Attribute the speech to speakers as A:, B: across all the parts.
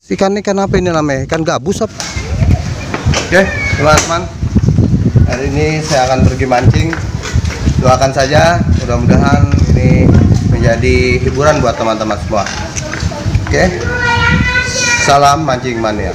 A: Ikan apa ini namanya? Ikan gabus apa? Oke, teman-teman. Hari ini saya akan pergi mancing. Doakan saja, mudah-mudahan ini menjadi hiburan buat teman-teman semua. Oke. Salam mancing mania.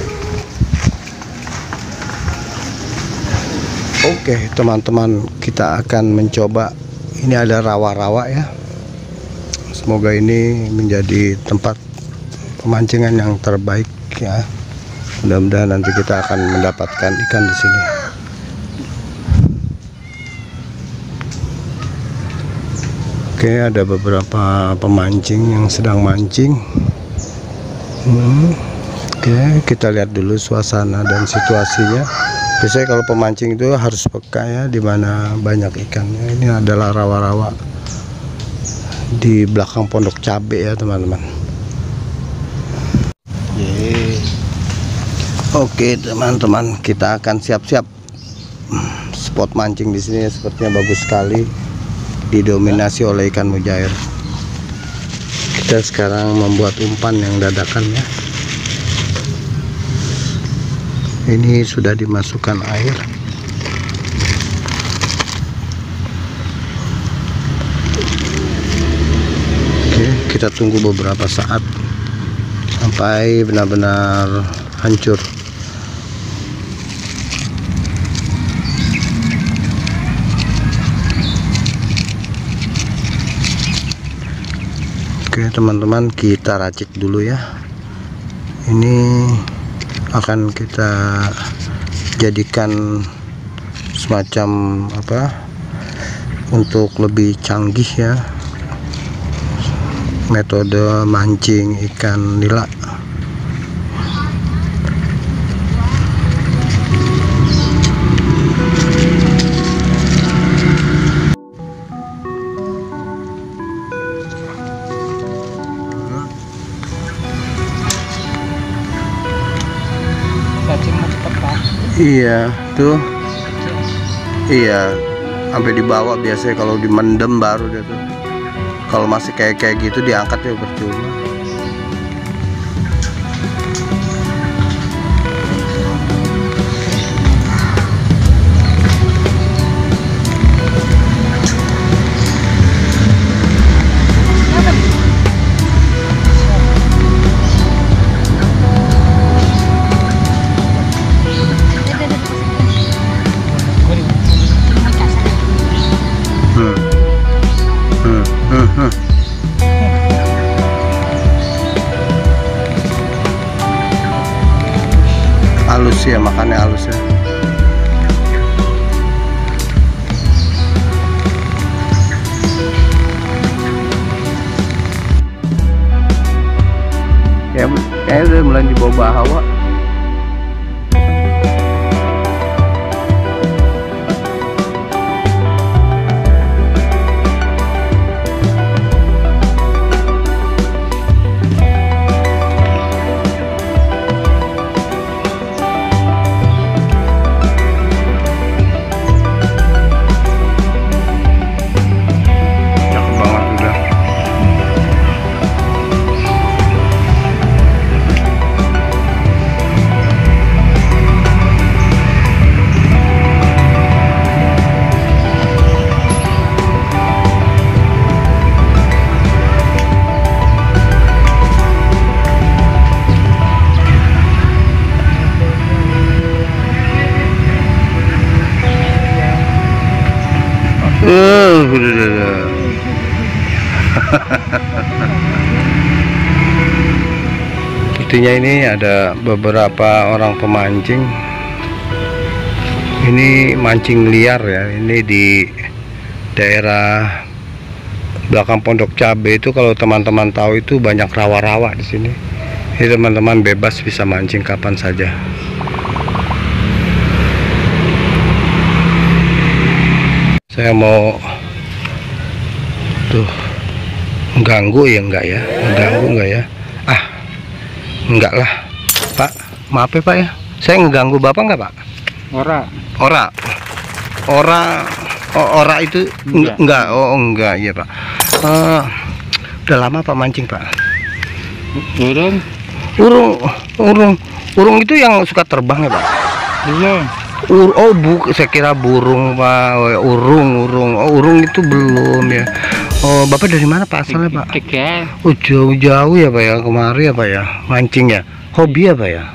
A: Oke, teman-teman, kita akan mencoba. Ini ada rawa-rawa ya. Semoga ini menjadi tempat pemancingan yang terbaik ya. Mudah-mudahan nanti kita akan mendapatkan ikan di sini. Oke, ada beberapa pemancing yang sedang mancing. Oke, kita lihat dulu suasana dan situasinya. Biasanya kalau pemancing itu harus peka ya, dimana banyak ikannya. Ini adalah rawa-rawa di belakang pondok cabe ya teman-teman. Oke teman-teman, kita akan siap-siap. Spot mancing di sini sepertinya bagus sekali, didominasi oleh ikan mujair. Kita sekarang membuat umpan yang dadakan ya. Ini sudah dimasukkan air. Oke, kita tunggu beberapa saat sampai benar-benar hancur. Oke teman-teman, kita racik dulu ya. Ini akan kita jadikan semacam apa, untuk lebih canggih ya, metode mancing ikan nila. Iya tuh, iya sampai dibawa. Biasanya kalau dimendem baru dia tuh. Kalau masih kayak gitu diangkat ya percuma. Halus ya, makannya halus ya. Kayaknya udah mulai dibawa hawa. Sepertinya ini ada beberapa orang pemancing. Ini mancing liar ya. Ini di daerah belakang pondok cabe itu, kalau teman-teman tahu itu banyak rawa-rawa di sini. Jadi teman-teman bebas bisa mancing kapan saja. Saya mau tuh mengganggu ya, enggak ya? Mengganggu enggak ya? Ah, enggak lah, Pak. Maaf ya Pak ya. Saya ngeganggu Bapak enggak Pak? Ora itu enggak. Oh enggak ya Pak. Udah lama Pak mancing Pak? Urung itu yang suka terbang ya Pak?
B: Belum.
A: Oh saya kira burung Pak. Urung itu belum ya. Oh Bapak dari mana Pak asalnya Pak?
B: Tegal.
A: Oh jauh-jauh ya Pak ya, kemari ya Pak ya, mancing ya. Hobi apa ya?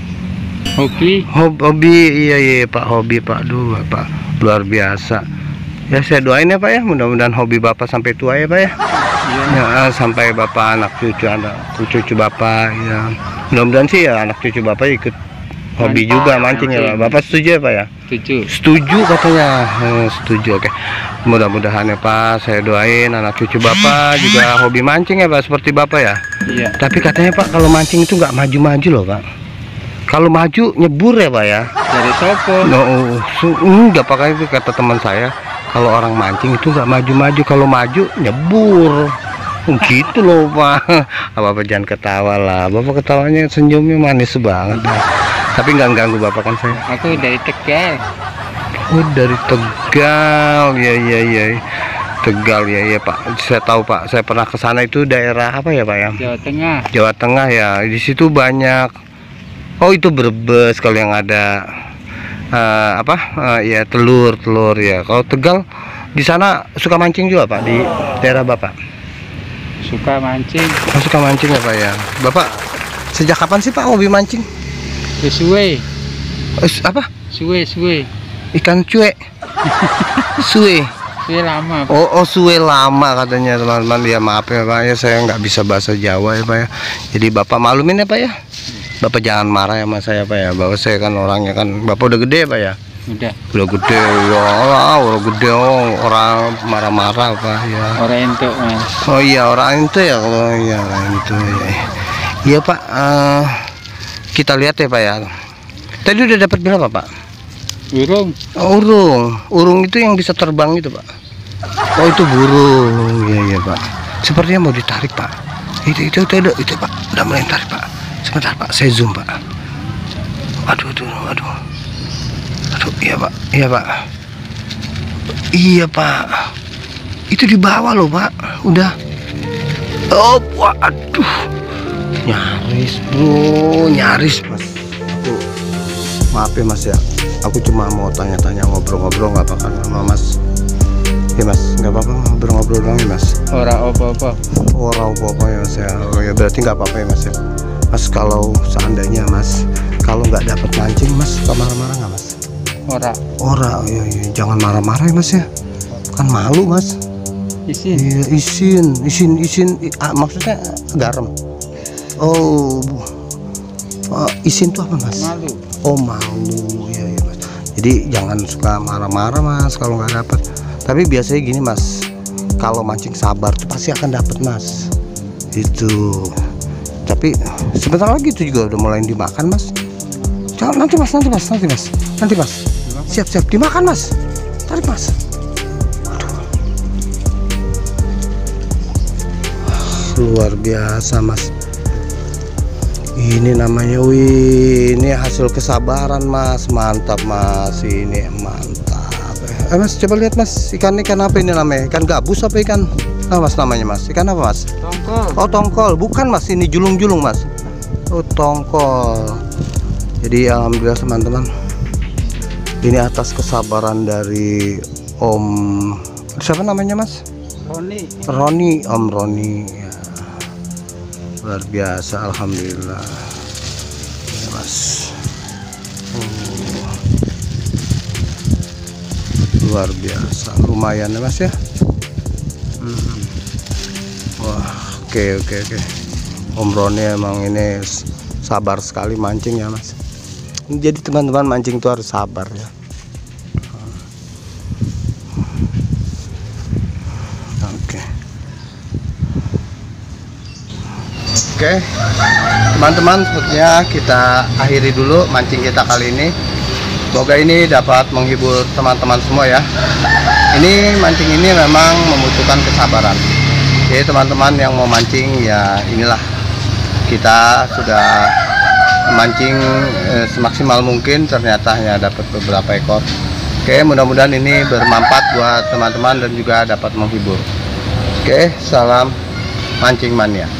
A: Hobi iya Pak, hobi Pak dulu Pak, luar biasa. Ya saya doain ya Pak ya, mudah-mudahan hobi Bapak sampai tua ya Pak ya.
B: Iya.
A: Ya, sampai Bapak anak cucu Bapak ya. Mudah-mudahan sih ya anak cucu Bapak ikut hobi juga mancing ya Pak. Bapak setuju ya Pak ya? Setuju katanya. Setuju, oke. Mudah-mudahan ya Pak, saya doain anak cucu Bapak juga hobi mancing ya Pak, seperti Bapak ya.
B: Iya.
A: Tapi katanya Pak kalau mancing itu nggak maju-maju loh Pak. Kalau maju nyebur ya Pak ya.
B: Dari sopo?
A: Enggak pakai itu kata teman saya. Kalau orang mancing itu nggak maju-maju, kalau maju nyebur. Gitu loh Pak. Bapak jangan ketawa lah. Bapak ketawanya senyumnya manis banget. Tapi nggak ganggu Bapak kan saya.
B: Aku dari Tegal.
A: Oh dari Tegal, ya. Tegal ya Pak. Saya tahu Pak. Saya pernah ke sana, itu daerah apa ya Pak ya?
B: Jawa Tengah.
A: Jawa Tengah ya. Di situ banyak. Oh itu Brebes kalau yang ada ya telur ya. Kalau Tegal di sana suka mancing juga Pak, di daerah Bapak?
B: Suka mancing.
A: Oh, suka mancing ya Pak ya. Bapak sejak kapan sih Pak hobi mancing?
B: Suwe.
A: Apa?
B: Suwe.
A: Ikan cuek. Suwe.
B: Suwe lama.
A: Oh suwe lama katanya teman-teman. Ya maaf ya Pak ya, saya nggak bisa bahasa Jawa ya Pak ya. Jadi Bapak maklumin ya Pak ya. Bapak jangan marah ya sama saya Pak ya. Bahwa saya kan orangnya kan, Bapak udah gede Pak ya.
B: Udah
A: gede ya Allah, orang gede orang marah-marah Pak ya.
B: Orang itu Mas.
A: Oh iya orang itu ya, kalau iya orang itu ya. Iya Pak, kita lihat ya Pak ya. Tadi udah dapat berapa Pak? Urung itu yang bisa terbang itu Pak. Oh itu burung, iya Pak. Sepertinya mau ditarik Pak. Itu Pak, udah mulai tarik Pak. Sebentar Pak, saya zoom Pak. Aduh, iya Pak. Iya Pak. Itu di bawah loh Pak, udah. Oh, waduh. Nyaris Mas. Maaf ya Mas ya. Aku cuma mau tanya-tanya, ngobrol-ngobrol nggak apa-apa sama Mas. Ya Mas, nggak apa-apa ngobrol-ngobrol doang ya Mas.
B: Orang apa-apa
A: ya Mas ya. Oh ya berarti nggak apa-apa ya Mas ya. Mas kalau seandainya Mas kalau nggak dapat mancing Mas suka marah-marah nggak Mas? Ora, ya, jangan marah-marah ya Mas ya. Kan malu Mas. Isin. Maksudnya garam. Oh, isin tuh apa Mas?
B: Malu.
A: Oh malu, ya Mas. Jadi jangan suka marah-marah Mas kalau nggak dapat. Tapi biasanya gini Mas, kalau mancing sabar tuh pasti akan dapat Mas. Itu. Tapi sebentar lagi itu juga udah mulai dimakan Mas. Nanti mas. Siap dimakan Mas. Tarik Mas. Aduh. Luar biasa Mas. Ini namanya ini hasil kesabaran Mas. Mantap Mas, ini mantap. Mas coba lihat Mas, ikan apa ini namanya? Ikan gabus apa ikan? Mas namanya Mas, ikan apa Mas?
B: Tongkol.
A: Oh tongkol, bukan Mas, ini julung-julung Mas. Oh tongkol. Jadi alhamdulillah teman-teman, ini atas kesabaran dari Om, siapa namanya Mas? Roni, Om Roni ya. Luar biasa, alhamdulillah ya, Mas. Luar biasa, lumayan ya Mas ya. Wah, oke. Om Roni emang ini sabar sekali mancing ya Mas. Jadi teman-teman mancing itu harus sabar ya. Oke, teman-teman, sepertinya kita akhiri dulu mancing kita kali ini. Semoga ini dapat menghibur teman-teman semua ya. Ini mancing ini memang membutuhkan kesabaran. Jadi teman-teman yang mau mancing ya inilah, kita sudah mancing semaksimal mungkin, ternyata hanya dapat beberapa ekor. Oke, mudah-mudahan ini bermanfaat buat teman-teman dan juga dapat menghibur. Oke, salam mancing mania.